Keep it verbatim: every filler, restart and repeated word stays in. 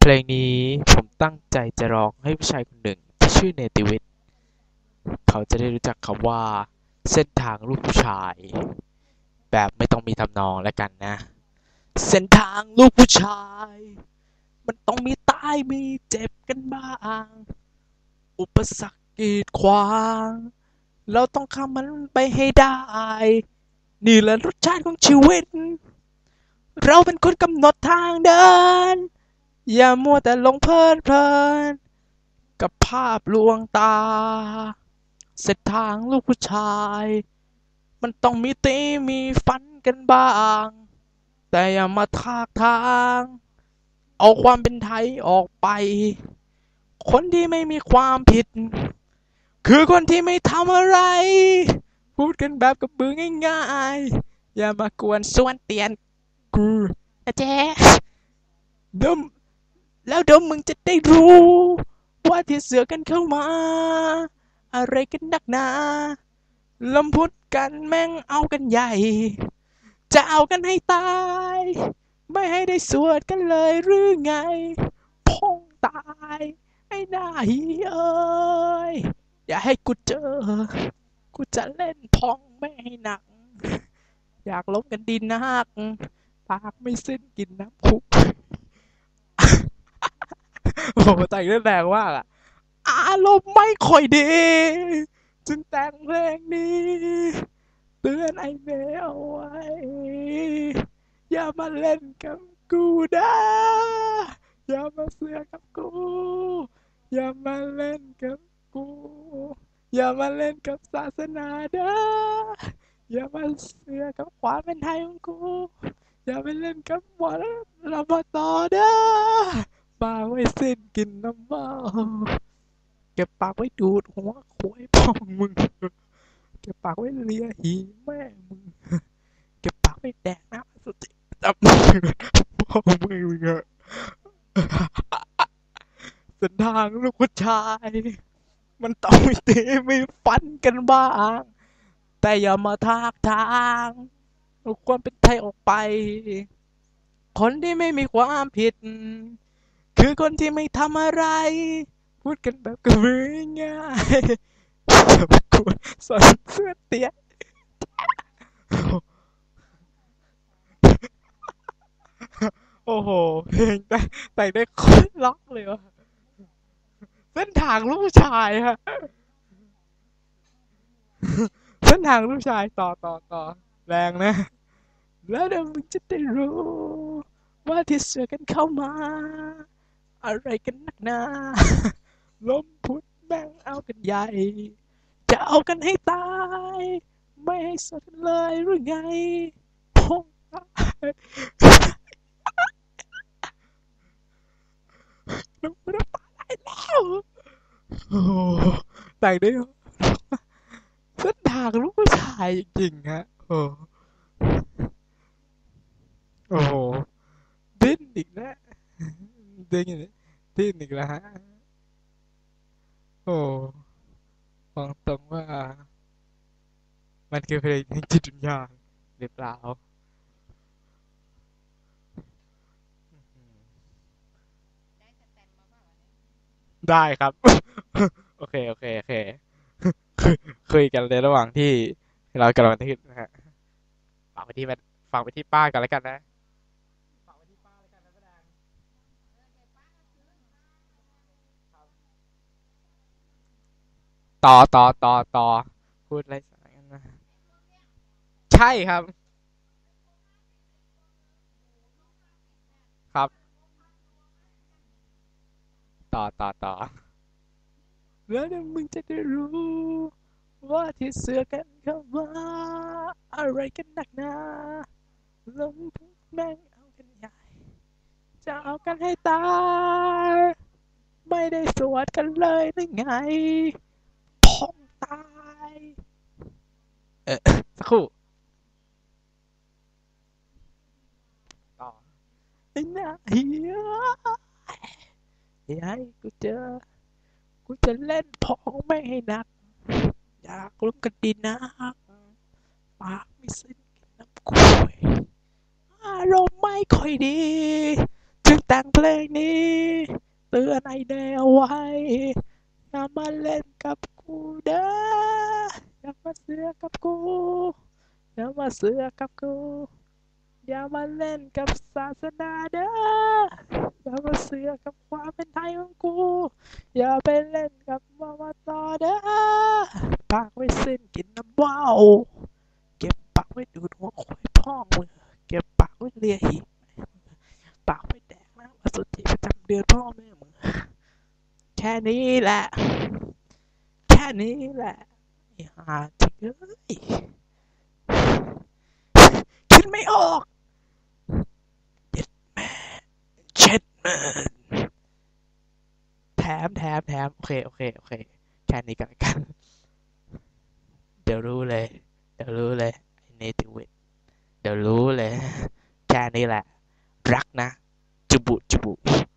ลงนี้ผมตั้งใจจะร้องให้ผู้ชายคนหนึ่งที่ชื่อเนติวิทย์เขาจะได้รู้จักคำว่าเส้นทางลูกผู้ชายแบบไม่ต้องมีทำนองแล้วกันนะเส้นทางลูกผู้ชายมันต้องมีตายมีเจ็บกันบ้างอุปสรรคกีดขวางเราต้องข้ามมันไปให้ได้นี่แหละรสชาติของชีวิตเราเป็นคนกำหนดทางเดินอย่ามัวแต่หลงเพลินเพลินกับภาพลวงตาเส้นทางลูกผู้ชายมันต้องมีตีมีฟันกันบ้างแต่อย่ามาทากทางเอาความเป็นไทยออกไปคนที่ไม่มีความผิดคือคนที่ไม่ทำอะไรพูดกันแบบกับมือง่ายๆอย่ามากวนส้วนเตียนกูนะเจ๊เดิมแล้วเดี๋ยวมึงจะได้รู้ว่าที่เสือกกันเข้ามาอะไรกันนักหนาลำพุดกันแม่งเอากันใหญ่จะเอากันให้ตายไม่ให้ได้สวดกันเลยหรือไงพงตายไอ้หน้าเหียเอ้ยอย่าให้กูเจอกูจะเล่นพองไม่ให้หนักอยากล้มกันดินนักปากไม่สิ้นกินน้ำคุกโอ้โหแต่งได้แรงมากอะอารมณ์ไม่ค่อยดีจึงแต่งเพลงนี้เตือนไอ้เมย์เอาไว้อย่ามาเล่นกับกูนะอย่ามาเสือกกับกูอย่ามาเล่นกับกูอย่ามาเล่นกับศาสนาเด้ออย่ามาเสือกกับความเป็นไทยของกูอย่าไปเล่นกับหมอลำบต่อเด้อปากไว้สิ้นกินน้ำเมาเก็บปากไว้ดูดหัวขวยพ่อมึงเก็บปากไว้เลียหีแม่มึงเก็บปากไว้แดกน้ำสุจิจับมือพ่อมึงมึงอะเส้นทางลูกผู้ชายมันต้องมีตีมีฟันกันบ้างแต่อย่ามาทากทางเอาความเป็นไทยออกไปคนที่ไม่มีความผิดคือคนที่ไม่ทำอะไรพูดกันแบบกระมือง่ายสมควรสอนเสื้อเตี้ยโอ้โหเพลงแต่แต่งได้โคตรล็อกเลยวะเส้นทางลูกผู้ชายฮะเส้นทางลูกชายต่อต่อต่อแรงนะแล้วเดี๋ยวมึงจะได้รู้ว่าที่เสือกันเข้ามาอะไรกันนักหนาล้มพุดแม่งเอากันใหญ่จะเอากันให้ตายไม่ให้สนเลยหรือไงพงตายน้ำมันตายแล้วโอ้แต่งได้เส้นทางลูกผู้ชายจริงๆฮะโอ้โอ้โหดิ้นอีกแล้วดิ้นดิ้นอีกแล้วฮะโอ้ฟังตรงว่ามันคือเพลงแห่งจิตวิญญาณหรือเปล่าได้ครับโอเคโอเคโอเคคุยกันในระหว่างที่เรากำลังทึ่นะฮะฝากไปที่ฝากไปที่ป้ากันแล้วกันนะฝากไปที่ป้าแล้วกันนะป้าแดงต่อต่อต่อต่อพูดอะไรสักอย่างนะใช่ครับครับต่อต่อต่อแล้วเดี๋ยวมึงจะได้รู้ว่าที่เสือกันเข้ามาอะไรกันนักหนาลมพัดแม่งเอากันใหญ่จะเอากันให้ตายไม่ได้สวดกันเลยหรือไงพองตายเออสักครู่ต่อไอ้หน้าเหี้ยอย่าให้กูเจอกูจะเล่นพองไม่ให้หนักอยากล้มกันดีนักปากไม่สิ้นกินน้ำคุยอารมณ์ไม่ค่อยดีจึงแต่งเพลงนี้เตือนไอ้แนวไว้อย่ามาเล่นกับกูเด้ออย่ามาเสือกกับกูอย่ามาเสือกกับกูอย่ามาเล่นกับศาสนาเด้ออย่ามาเสือกกับความเป็นไทยของกูอย่าไปเล่นกับมอมตอเด้อปากไว้สิ้นกินน้ำว่าวเก็บปากไว้ดูดหัวควายพ่อมึงเก็บปากไว้เลียหีปากไว้แดกน้ำอสุจิประจำเดือนพ่อแม่มึงแค่นี้แหละแค่นี้แหละไอ้ห่าจริงเอ้ยคิดไม่ออกเช็ดแมนแถมแถมแถมโอเคโอเคโอเคแค่นี้กันละกันเดี๋ยวรู้เลยเดี๋ยวรู้เลยไอ้เนติวิทย์เดี๋ยวรู้เลยแค่นี้แหละรักนะจุบุจุบุ